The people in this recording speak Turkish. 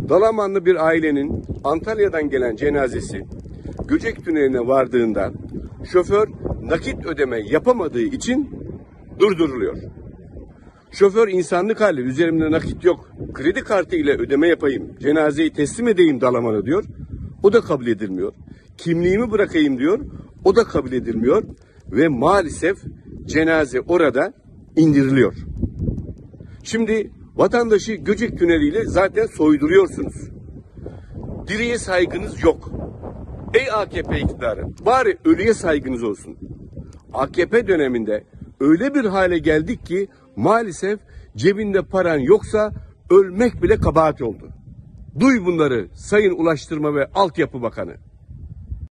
Dalamanlı bir ailenin Antalya'dan gelen cenazesi Göcek Tüneli'ne vardığında şoför nakit ödeme yapamadığı için durduruluyor. Şoför insanlık hali, üzerimde nakit yok, kredi kartı ile ödeme yapayım, cenazeyi teslim edeyim Dalaman'a diyor. O da kabul edilmiyor. Kimliğimi bırakayım diyor. O da kabul edilmiyor. Ve maalesef cenaze orada indiriliyor. Şimdi vatandaşı Göcek Tüneli'yle zaten soyduruyorsunuz. Diriye saygınız yok. Ey AKP iktidarı, bari ölüye saygınız olsun. AKP döneminde öyle bir hale geldik ki maalesef cebinde paran yoksa ölmek bile kabahat oldu. Duy bunları Sayın Ulaştırma ve Altyapı Bakanı.